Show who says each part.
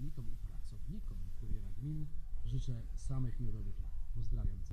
Speaker 1: urzędnikom i pracownikom Kuriera Gmin życzę samych miodowych lat. Pozdrawiam.